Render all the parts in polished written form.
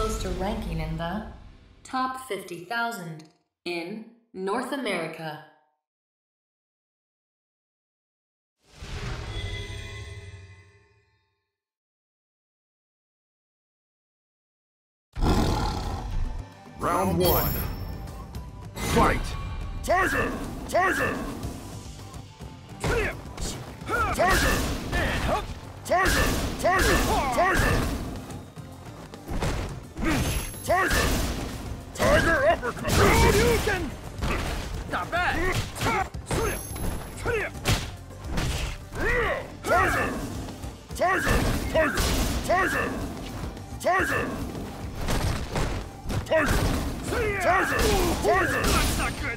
close to ranking in the top 50,000 in North America. Round 1. Fight! Tiger! Tiger! Tiger! Tiger! Tiger! Tiger! Tiger! Tiger uppercut! Shoryuken! Not bad! Tiger! Tiger! Tiger! Tiger! Tiger! Tiger! Tiger! That's not good!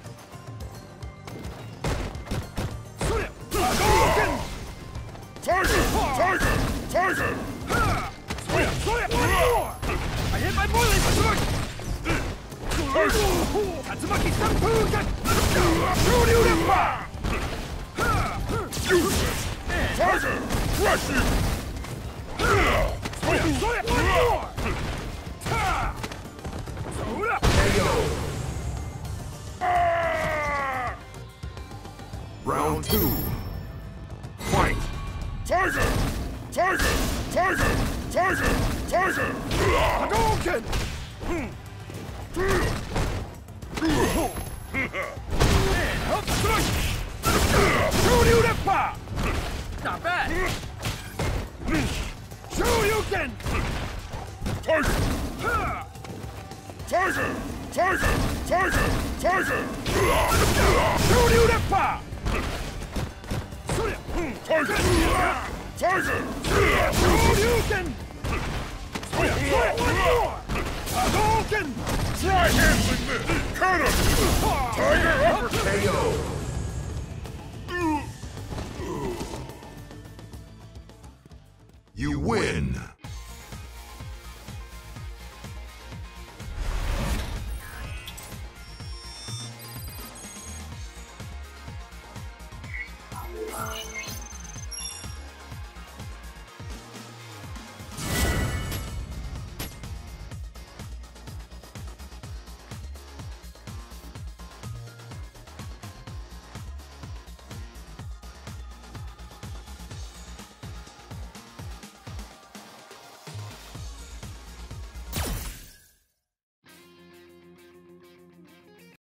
Tiger! Tiger! Tiger! I hit my boiling sword! Tatsumaki Sankuken! Tiger! Crush you! Round 2. Fight! Tiger! Tiger! Tiger! Tiger! Tiger! Hadouken! Shoryuken! Not bad! Shoryuken! Tiger! Tiger! Tiger! Tiger! Tiger! Shoryuken! Tiger! Tiger! Shoryuken! Hadouken! Try handling this! Cut him! Tiger uppercut! KO! You win!